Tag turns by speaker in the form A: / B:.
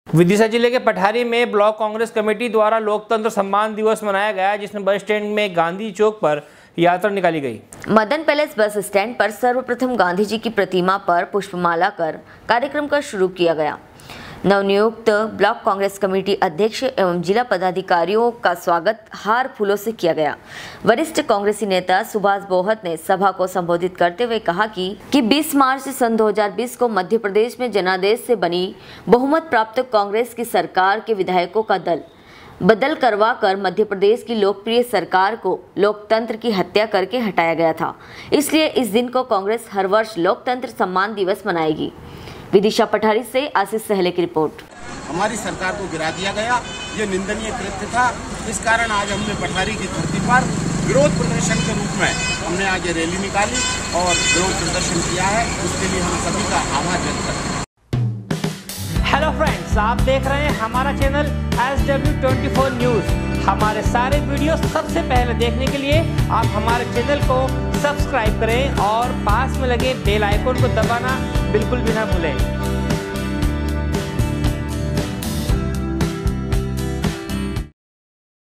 A: विदिशा जिले के पठारी में ब्लॉक कांग्रेस कमेटी द्वारा लोकतंत्र सम्मान दिवस मनाया गया, जिसमें बस स्टैंड में गांधी चौक पर यात्रा निकाली गई।
B: मदन पैलेस बस स्टैंड पर सर्वप्रथम गांधी जी की प्रतिमा पर पुष्पमाला कर कार्यक्रम का शुरू किया गया। नवनियुक्त ब्लॉक कांग्रेस कमेटी अध्यक्ष एवं जिला पदाधिकारियों का स्वागत हार फूलों से किया गया। वरिष्ठ कांग्रेसी नेता सुभाष बोहत ने सभा को संबोधित करते हुए कहा कि 20 मार्च सन 2020 को मध्य प्रदेश में जनादेश से बनी बहुमत प्राप्त कांग्रेस की सरकार के विधायकों का दल बदल करवा कर मध्य प्रदेश की लोकप्रिय सरकार को लोकतंत्र की हत्या करके हटाया गया था। इसलिए इस दिन को कांग्रेस हर वर्ष लोकतंत्र सम्मान दिवस मनाएगी। विदिशा पठारी से आशीष सहले की रिपोर्ट।
C: हमारी सरकार को गिरा दिया गया, ये निंदनीय कृत्य था। इस कारण आज हमने पठारी की धरती पर विरोध प्रदर्शन के रूप में हमने आज ये रैली निकाली और विरोध प्रदर्शन किया है। उसके लिए हम सभी का आभार व्यक्त करते हैं।
A: हेलो फ्रेंड्स, आप देख रहे हैं हमारा चैनल SW24 न्यूज़। हमारे सारे वीडियो सबसे पहले देखने के लिए आप हमारे चैनल को सब्सक्राइब करें और पास में लगे बेल आइकन को दबाना बिल्कुल भी ना भूलें।